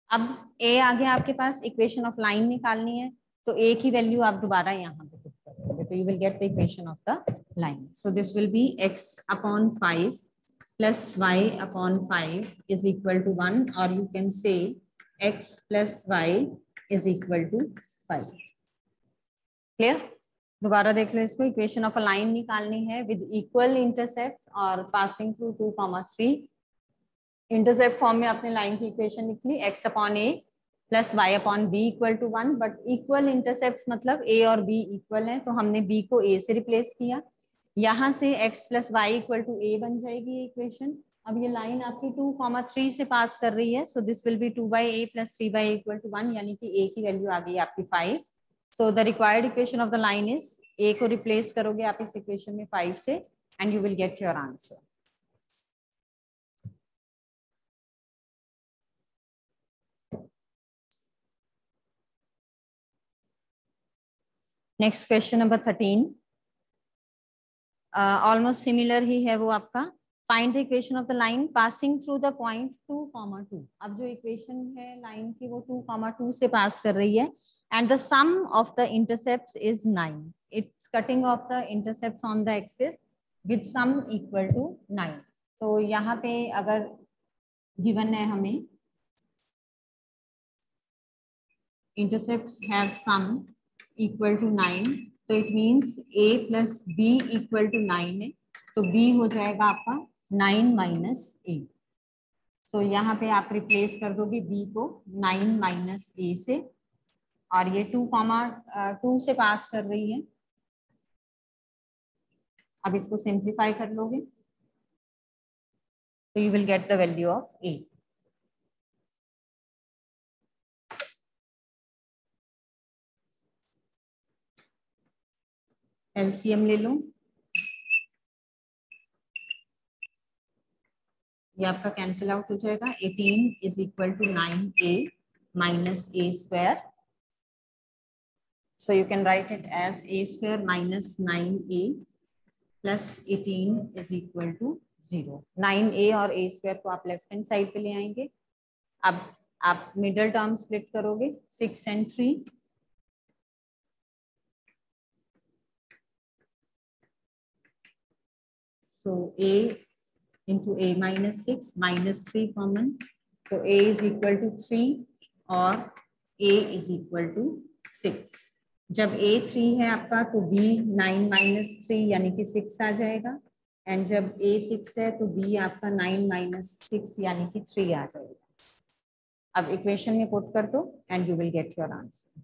अब ए आ गया आपके पास, इक्वेशन ऑफ लाइन निकालनी है तो ए की वैल्यू आप दोबारा यहाँ पे पुट करोगे तो you will get the equation of the line. So this will be x upon 5 plus y upon 5 is equal to 1, or you can say x plus y is equal to 5. Clear? दोबारा देख लो इसको. Equation of a line निकालनी है with equal intercept और passing through 2,3. Intercept form में आपने line की equation लिख ली, x upon a plus y upon b equal to 1. But equal intercept मतलब a और b इक्वल है तो हमने b को a से रिप्लेस किया. यहाँ से x plus y equal to a बन जाएगी इक्वेशन. अब ये लाइन आपकी 2,3 से पास कर रही है so this will be 2/a plus 3/a equal to 1, यानी कि a की वैल्यू आ गई आपकी 5. So the required equation of the line is, a को रिप्लेस करोगे आप इस इक्वेशन में 5 से and you will get your answer. Next question number 13. Almost similar ही है वो आपका. Find the equation of the line passing through the point 2,2. अब जो इक्वेशन है लाइन की वो 2,2 से पास कर रही है and the sum of the intercepts is 9. It's cutting off the intercepts on the axis with sum equal to 9. तो यहाँ पे अगर गिवन है हमें intercepts have sum equal to 9, तो it means a plus b equal to 9 है तो b हो जाएगा आपका 9 माइनस a. सो यहाँ पे आप रिप्लेस कर दोगे b को 9 माइनस a से, और ये 2,2 से पास कर रही है. अब इसको सिंप्लीफाई कर लोगे तो you will get the value of a. LCM ले लो. ये आपका कैंसिल आउट हो जाएगा. 18 is equal to 9a minus a square. So you can write it as a square minus 9a plus 18 is equal to 0. 9a और a square को आप left hand side पे ले आएंगे. अब आप मिडल टर्म स्प्लिट करोगे 6 and 3. So a into a minus 6 minus 3 common, तो a is equal to 3 और a is equal to 6. जब a 3 है आपका तो b 9 माइनस 3 यानी कि 6 आ जाएगा, एंड जब a 6 है तो b आपका 9 माइनस 6 यानी कि 3 आ जाएगा. अब इक्वेशन में पुट कर दो and you will get your answer.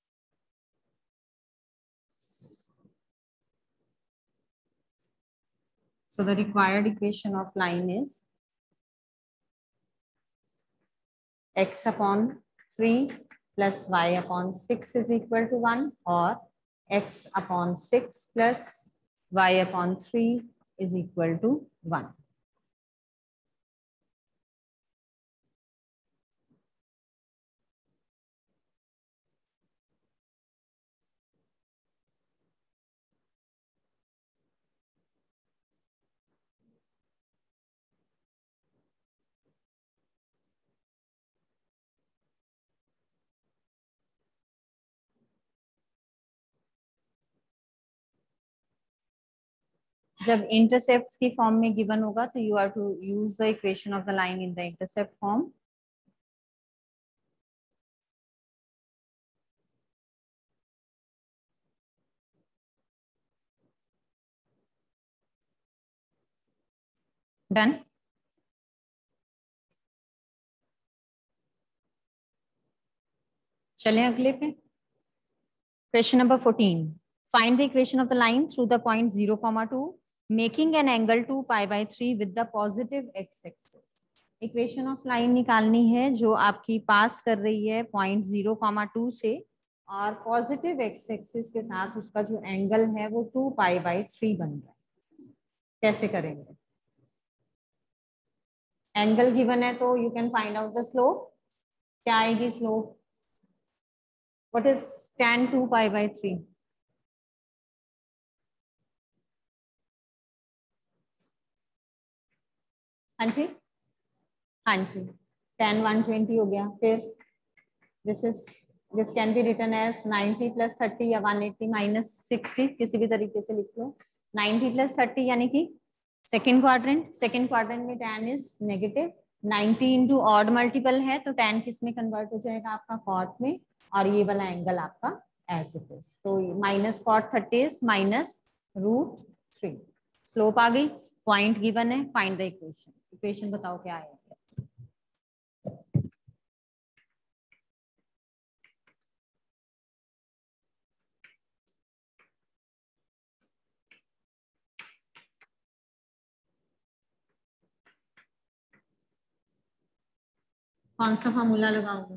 So the required equation of line is x upon 3 plus y upon 6 is equal to 1, or x upon 6 plus y upon 3 is equal to 1. जब intercept की form में given होगा तो you are to use the equation of the line in the intercept form. Done. चलें अगले पे. Question number 14. Find the equation of the line through the point 0,2 making an angle 2π/3 with the positive x axis. Equation of line निकालनी है जो आपकी पास कर रही है पॉइंट 0,2 से, और पॉजिटिव एक्स एक्सिस के साथ उसका जो एंगल है वो 2π/3 बन रहा है. कैसे करेंगे? एंगल गिवन है तो you can find out the slope. क्या आएगी स्लोप? What is tan 2π/3? हाँ जी, हाँ जी, tan 120 हो गया। फिर this can be written as 90 + 30 या 180 - 60, किसी भी तरीके से लिख लो। 90 + 30 यानी कि सेकेंड क्वाड्रेंट में tan is negative. 90 into odd multiple है तो tan किस में कन्वर्ट हो जाएगा आपका कॉट में, और ये वाला एंगल आपका एज इट इज। तो माइनस कॉट 30 इज -√3। स्लोप आ गई, पॉइंट गिवन है, फाइंड द इक्वेशन बताओ क्या है। कौन सा फॉर्मूला लगाओगे?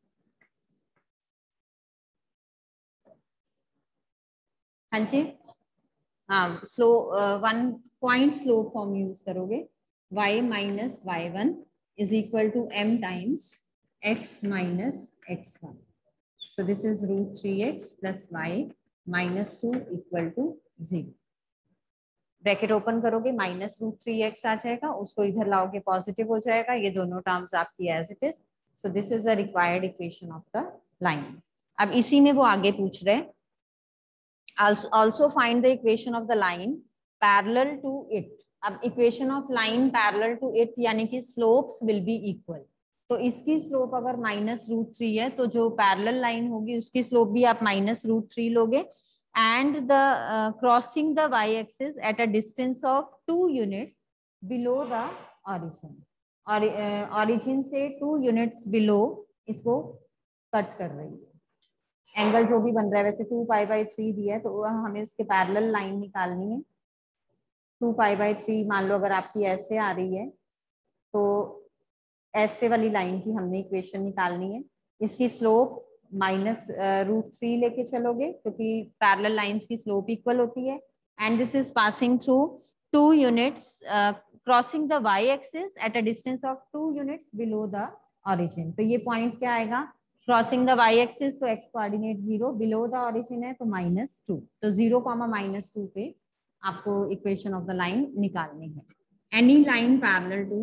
हाँ जी, हाँ slope 1 point slope form use करोगे। y - y1 is equal to m times x - x1। So this is √3x + y - 2 equal to 0। Bracket open करोगे -√3x आ जाएगा, उसको इधर लाओगे पॉजिटिव हो जाएगा, ये दोनों टर्म्स आपकी as it is. So this is the required equation of the line. अब इसी में वो आगे पूछ रहे हैं also find the equation of the line parallel to it। अब equation of line parallel to it यानी कि स्लोप्स विल बी इक्वल। तो इसकी स्लोप अगर -√3 है तो जो पैरेलल लाइन होगी उसकी स्लोप भी आप -√3 लोगे, and the crossing the y-axis at a distance of 2 units below the origin। और origin से 2 units below इसको कट कर रही है। एंगल जो भी बन रहा है, वैसे 2π/3 दिया है तो हमें उसके पैरेलल लाइन निकालनी है। 2π/3 मान लो अगर आपकी ऐसे आ रही है तो ऐसे वाली लाइन की हमने इक्वेशन निकालनी है। इसकी स्लोप -√3 लेके चलोगे क्योंकि पैरेलल लाइंस की स्लोप इक्वल होती है। And this is passing through 2 units crossing the y axis at a distance of 2 units below the origin. तो ये पॉइंट क्या आएगा? क्रॉसिंग द y एक्सिस तो x coordinate 0, below the origin है तो -2। तो 0, -2 पे आपको इक्वेशन ऑफ द लाइन निकालनी है। Any line parallel to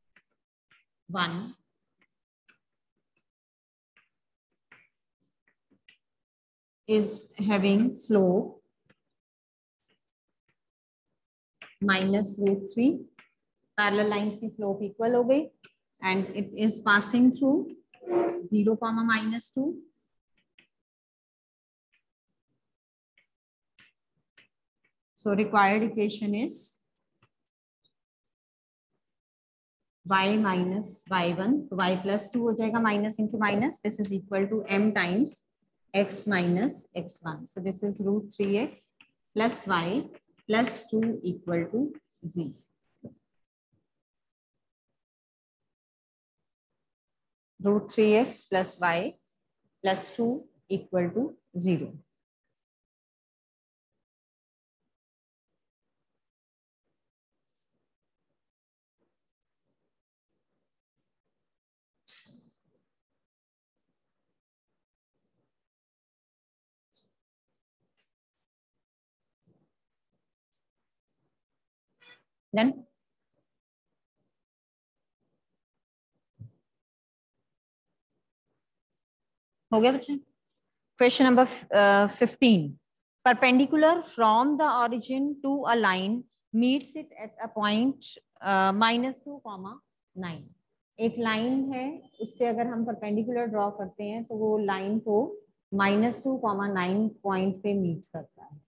1 is having slope -√3। Parallel lines की स्लोप इक्वल हो गई and it is passing through 0, -2। So required equation is y - y1, तो y + 2 हो जाएगा, minus into minus, this is equal to m times x - x1। So this is √3x + y + 2 equal to 0। √3x + y + 2 equal to 0। Done हो गया बच्चे। Question number 15। perpendicular from the origin to a line meets it at a point -2, 9। एक line है, उससे अगर हम perpendicular draw करते हैं तो वो लाइन को -2, 9 पॉइंट पे मीट करता है।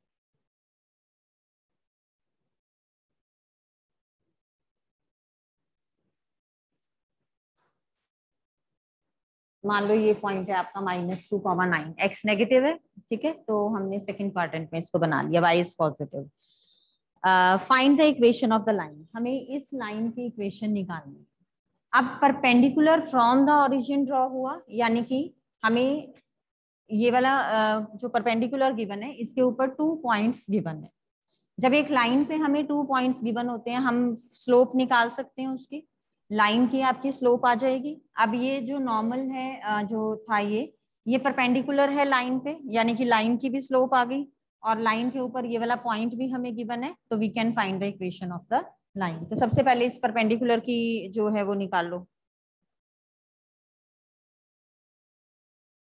मान लो ये पॉइंट है आपका -2, 9, x नेगेटिव है, ठीक है, तो हमने सेकंड क्वाड्रेंट में इसको बना लिया, y is positive. Find the equation of the line. हमें इस लाइन की इक्वेशन निकालनी है। अब perpendicular from the origin draw हुआ, यानी कि हमें ये वाला जो परपेंडिकुलर गिवन है इसके ऊपर 2 पॉइंट्स गिवन है। जब एक लाइन पे हमें 2 पॉइंट्स गिवन होते हैं, हम स्लोप निकाल सकते हैं उसकी। लाइन की आपकी स्लोप आ जाएगी। अब ये जो नॉर्मल है जो था ये परपेंडिकुलर है लाइन पे, यानी कि लाइन की भी स्लोप आ गई, और लाइन के ऊपर ये वाला पॉइंट भी हमें गिवन है, तो we can find the equation of the line. तो सबसे पहले इस परपेंडिकुलर की जो है वो निकाल लो।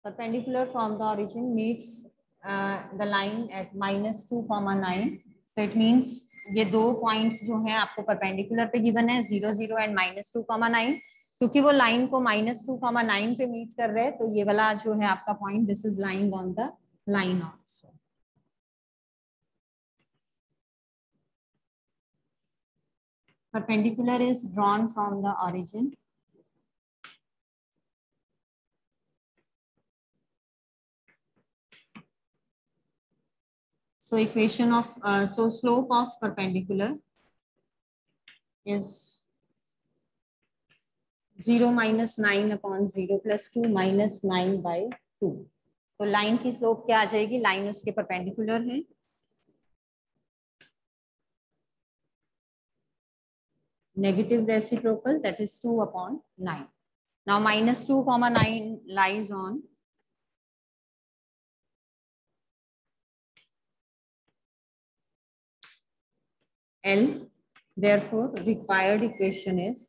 perpendicular from the origin meets the line at -2,9. तो इट मीन्स ये दो पॉइंट्स जो हैं आपको परपेंडिकुलर पे गिवन है 0, 0 एंड -2,9. क्योंकि वो लाइन को -2,9 पे मीट कर रहे हैं तो ये वाला जो है आपका point this is lying on the line also. Perpendicular is drawn from the origin. So equation of so slope of perpendicular is 0 - 9 upon 0 plus 2 minus 9/2. तो लाइन की स्लोप क्या आ जाएगी? लाइन उसके परपेंडिकुलर है. Negative reciprocal, that is 2 upon 9. Now -2,9 lies on L. Therefore, required equation is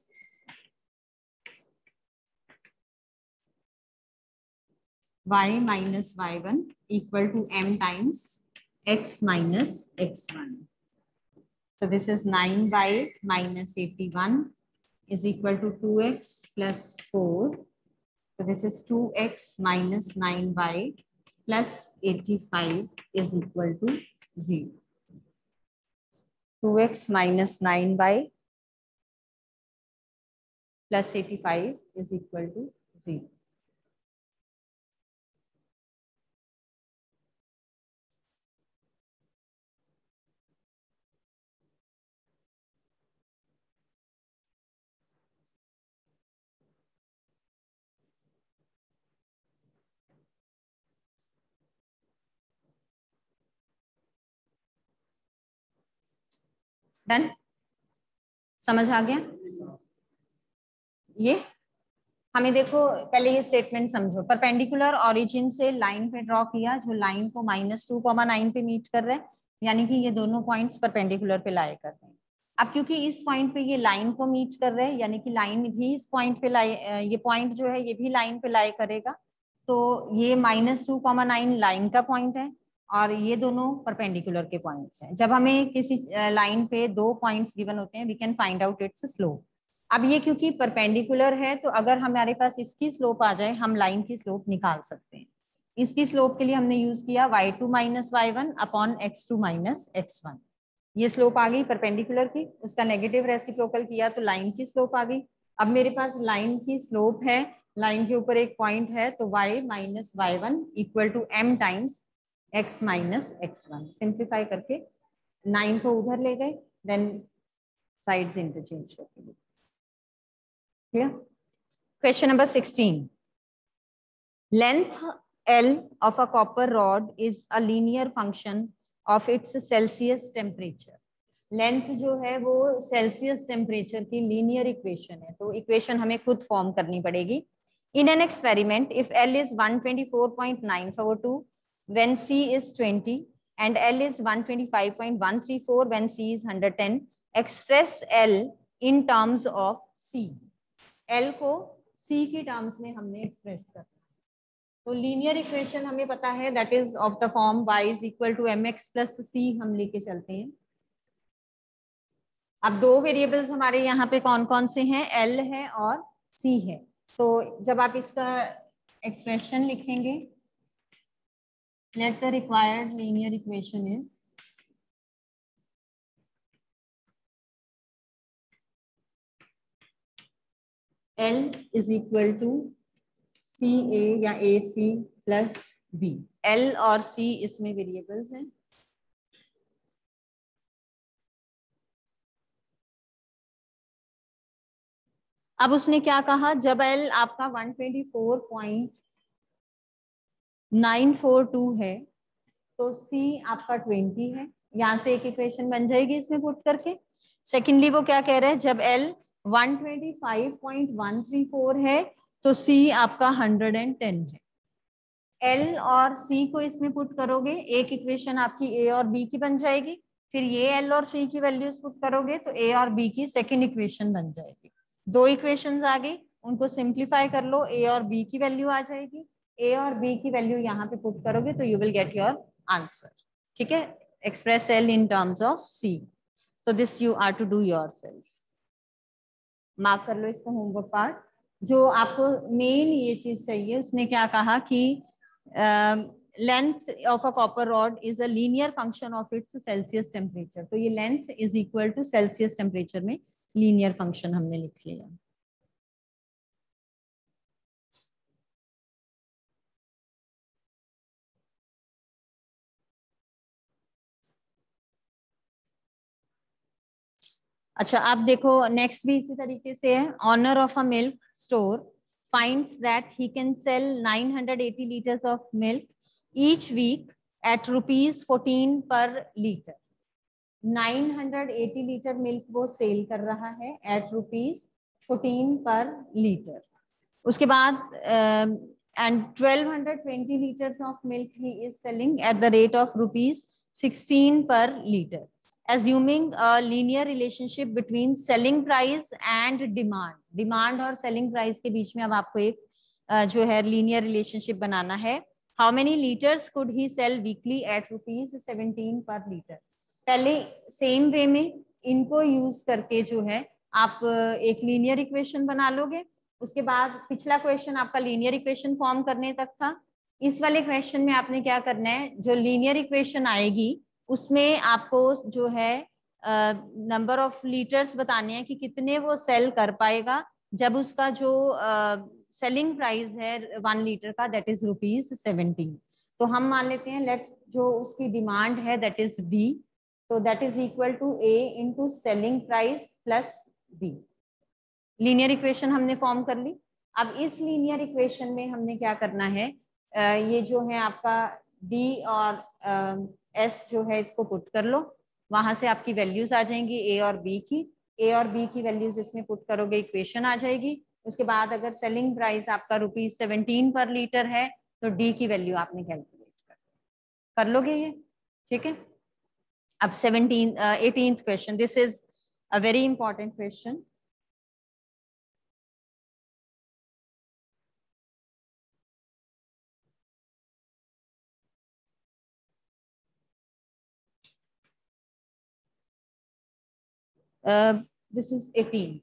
y minus y1 equal to m times x minus x1. So this is 9y minus 81 is equal to 2x plus 4. So this is 2x minus 9y plus 85 is equal to 0. 2x minus 9y plus 85 is equal to 0. Done? समझ आ गया? ये हमें देखो पहले ये statement समझो. Perpendicular origin से लाइन पे ड्रॉ किया जो लाइन को -2,9 पे मीट कर रहा है, यानी कि ये दोनों पॉइंट्स परपेंडिकुलर पे लाए कर रहे हैं. अब क्योंकि इस पॉइंट पे ये लाइन को मीट कर रहे हैं, यानी कि लाइन भी इस पॉइंट पे लाए, ये पॉइंट जो है ये भी लाइन पे लाए करेगा. तो ये -2,9 लाइन का पॉइंट है और ये दोनों परपेंडिकुलर के पॉइंट्स हैं. जब हमें किसी लाइन पे दो पॉइंट्स गिवन होते हैं we can find out its slope. अब ये क्योंकि परपेंडिकुलर है तो अगर हमारे पास इसकी स्लोप आ जाए हम लाइन की स्लोप निकाल सकते हैं. इसकी स्लोप के लिए हमने यूज किया y2 minus y1 upon x2 minus x1. ये स्लोप आ गई परपेंडिकुलर की, उसका नेगेटिव रेसिप्रोकल किया तो लाइन की स्लोप आ गई. अब मेरे पास लाइन की स्लोप है, लाइन के ऊपर एक पॉइंट है तो y minus y1 equal to m times x minus x1. Simplify करके 9 को उधर ले गए, देन साइड्स इंटरचेंज करके. Clear? Question number 16. Length L of a copper rod is a linear function of its Celsius temperature. Length जो है वो Celsius temperature की linear equation है, तो equation हमें खुद form करनी पड़ेगी. In an experiment, if L is 124.942 when C is 20 and L is 125.134 when C is 110, express L in terms of C. L को C की टर्म्स में हमने एक्सप्रेस करना है. तो लीनियर इक्वेशन हमें पता है that is of the form y is equal to mx plus c हम लेके चलते हैं. अब दो वेरिएबल्स हमारे यहाँ पे कौन कौन से हैं? L है और C है. तो जब आप इसका एक्सप्रेशन लिखेंगे, let the required linear equation is L is equal to CA या AC प्लस B. L और C इसमें वेरिएबल्स हैं. अब उसने क्या कहा, जब L आपका 124.942 है तो C आपका 20 है. यहां से एक इक्वेशन बन जाएगी इसमें पुट करके. सेकेंडली वो क्या कह रहे हैं, जब L 125.134 है तो C आपका 110 है. L और C को इसमें पुट करोगे, एक इक्वेशन आपकी A और B की बन जाएगी. फिर ये L और C की वैल्यूज पुट करोगे तो A और B की सेकेंड इक्वेशन बन जाएगी. दो इक्वेशंस आ गई, उनको सिंप्लीफाई कर लो, A और B की वैल्यू आ जाएगी. ए और बी की वैल्यू यहाँ पे पुट करोगे तो you will get your answer. ठीक है, express L in terms of C. तो this you are to do yourself. Mark कर लो इसको होमवर्क पार्ट। जो आपको मेन ये चीज चाहिए, उसने क्या कहा कि length of a copper rod is a linear function of its Celsius temperature. तो ये length is equal to Celsius temperature में लीनियर फंक्शन हमने लिख लिया। अच्छा, आप देखो नेक्स्ट भी इसी तरीके से है। Owner of a milk store finds that he can sell 980 liters of milk each week at rupees 14 per liter। 980 litre milk वो सेल कर रहा है एट रुपीज 14 पर लीटर। उसके बाद and 1220 litres of milk he is selling at the rate of rupees 16 per litre. assuming a linear relationship between selling price and demand। Demand और selling price के बीच में अब आपको एक जो है लीनियर रिलेशनशिप बनाना है। How many litres could he sell weekly at rupees 17 per litre. पहले सेम वे में इनको यूज करके जो है आप एक लीनियर इक्वेशन बना लोगे। उसके बाद पिछला क्वेश्चन आपका लीनियर इक्वेशन फॉर्म करने तक था। इस वाले क्वेश्चन में आपने क्या करना है, जो लीनियर इक्वेशन आएगी उसमें आपको जो है नंबर ऑफ लीटर्स बताने हैं कि कितने वो सेल कर पाएगा जब उसका जो सेलिंग प्राइस है 1 लीटर का दैट इज रुपीज 17। तो हम मान लेते हैं लेट जो उसकी डिमांड है दैट इज डी, तो that is equal to A into selling price plus B. Linear equation हमने फॉर्म कर ली। अब इस लीनियर इक्वेशन में हमने क्या करना है, ये जो है आपका डी और एस जो है इसको पुट कर लो। वहां से आपकी वैल्यूज आ जाएंगी ए और बी की। ए और बी की वैल्यूज इसमें पुट करोगे, इक्वेशन आ जाएगी। उसके बाद अगर सेलिंग प्राइस आपका रुपीज 17 पर लीटर है तो डी की वैल्यू आपने कैलकुलेट कर लोगे ये। ठीक है, अब 18th question, this is a very important question. This is 18.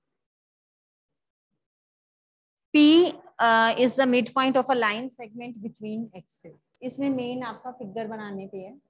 P is the midpoint of a line segment between axes। इसमें मेन आपका फिगर बनाने पे है।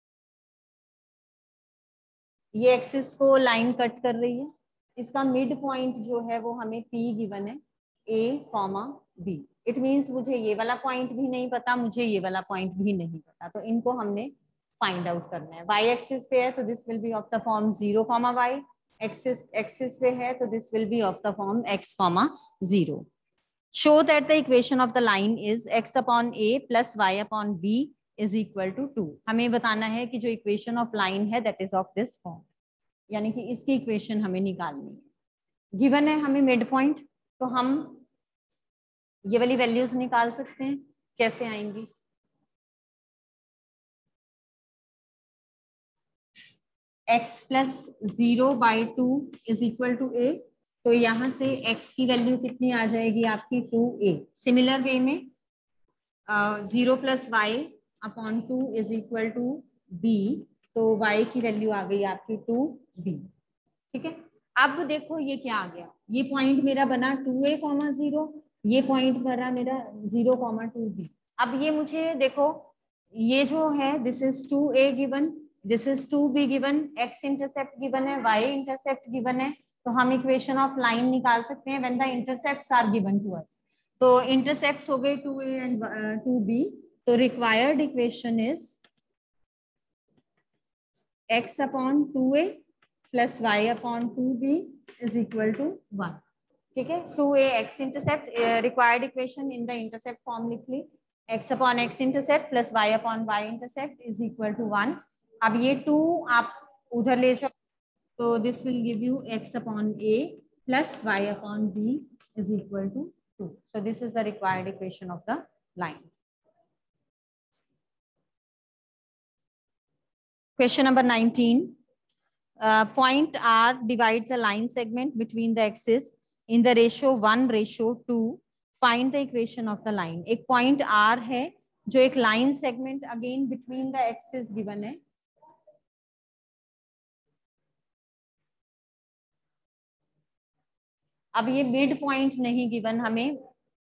ये एक्सिस को लाइन कट कर रही है। इसका मिड पॉइंट जो है वो हमें P गिवन है A, B। इट मीन्स मुझे ये वाला पॉइंट भी नहीं पता, मुझे ये वाला पॉइंट भी नहीं पता, तो इनको हमने फाइंड आउट करना है। y एक्सिस पे है तो this will be of the form 0, y। Axis पे है तो this will be of the form x, 0। Show that the equation of the line is x upon a plus y upon b is equal to 2। हमें बताना है कि जो equation of line है that is of this form, यानी कि इसकी equation हमें निकालनी है। गिवन है हमें मिड पॉइंट, तो हम ये वाली वैल्यूज निकाल सकते हैं। कैसे आएंगी, x plus 0/2 is equal to a। तो यहाँ से x की वैल्यू कितनी आ जाएगी आपकी 2a। सिमिलर वे में 0 plus y upon 2 is equal to b, तो y की वैल्यू आ गई आपकी 2b। ठीक है, अब देखो ये क्या आ गया, ये पॉइंट मेरा बना 2a, 0। ये पॉइंट बना मेरा 0, 2b। अब ये मुझे देखो, ये जो है this is 2a given, this is 2b given, x intercept given है, y इंटरसेप्ट गिवन है। तो हम इक्वेशन ऑफ लाइन निकाल सकते हैं when the intercepts are given to us. तो इंटरसेप्ट्स हो गए 2a एंड 2b। तो required equation is x upon 2a plus y upon 2b is equal to 1। ठीक है, 2a x intercept, required equation in the intercept form लिख ली, x upon x intercept plus y upon y intercept is equal to 1। अब ये 2 आप उधर ले जाओ, तो this will give you x upon a plus y upon b is equal to 2। So this is the required equation of the line. Question number 19. Point R divides a line segment between the axes in the ratio 1:2 find the equation of the line. एक point R है जो एक line segment again between the axis given है। अब ये mid point नहीं given हमें,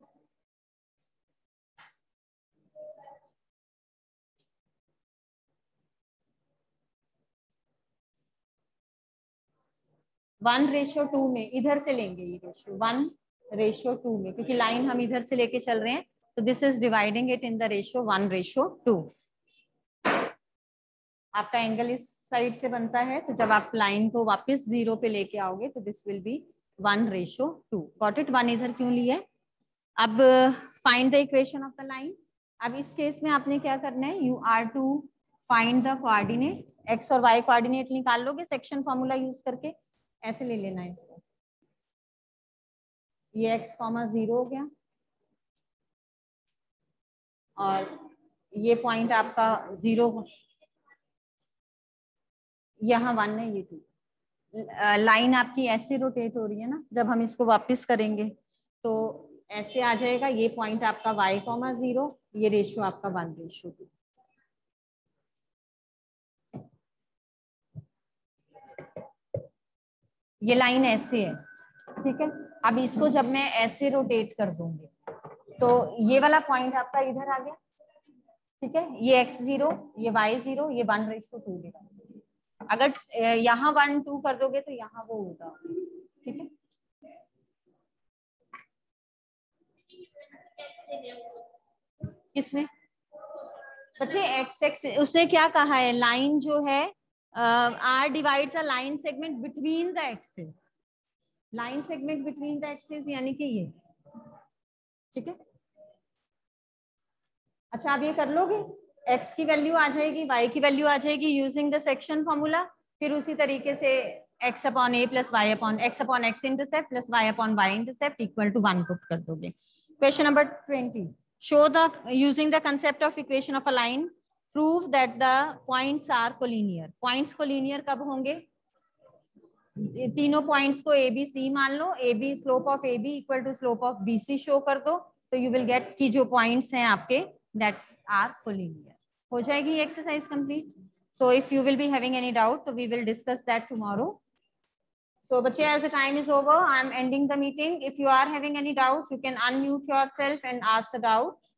one ratio two में इधर से लेंगे, ये रेशियो 1:2 में, क्योंकि लाइन हम इधर से लेके चल रहे हैं, तो this is dividing it in the ratio 1:2। आपका एंगल इस साइड से बनता है, तो जब आप लाइन को वापस 0 पे लेके आओगे तो this will be 1:2। Got it? 1 इधर क्यों लिया है? अब find the equation of the line. अब इस केस में आपने क्या करना है, you are to find the coordinates. X और वाई कोऑर्डिनेट निकाल लोगे सेक्शन फॉर्मूला यूज करके, ऐसे ले लेना है इसको। ये x, 0 हो गया, और ये पॉइंट आपका 0, यहाँ 1 है, ये 2। लाइन आपकी ऐसे रोटेट हो रही है ना, जब हम इसको वापस करेंगे तो ऐसे आ जाएगा। ये पॉइंट आपका y, 0, ये रेशियो आपका 1:2। ये लाइन ऐसे है, ठीक है। अब इसको जब मैं ऐसे रोटेट कर दूंगी तो ये वाला पॉइंट आपका इधर आ गया, ठीक है। ये x0, ये y0, ये 1:2 देगा। अगर यहाँ 1:2 कर दोगे तो यहाँ वो होगा, ठीक है। किसमें बच्चे? x उसने क्या कहा है, लाइन जो है r divides a line segment between the axis. Line segment between the axis यानी कि ये, ठीक है। अच्छा, आप ये कर लोगे, x की वैल्यू आ जाएगी, y की वैल्यू आ जाएगी यूजिंग द सेक्शन फॉर्मूला। फिर उसी तरीके से x/a + y/x intercept plus y/y intercept equal to 1 put कर दोगे। Question number 20, show the using the concept of equation of a line prove that the points are collinear. Points collinear कब होंगे? तीनों points को ए बी सी मान लो, A B slope of A B equal to slope of B C show कर दो, तो you will gate कि जो पॉइंट्स हैं आपके दैट आर कोलिनियर। हो जाएगी ये exercise complete. So if you will be having any doubt तो we will discuss that tomorrow. So बच्चे, as the time is over, I am ending the meeting. If you are having any doubts, you can unmute yourself and ask the doubt.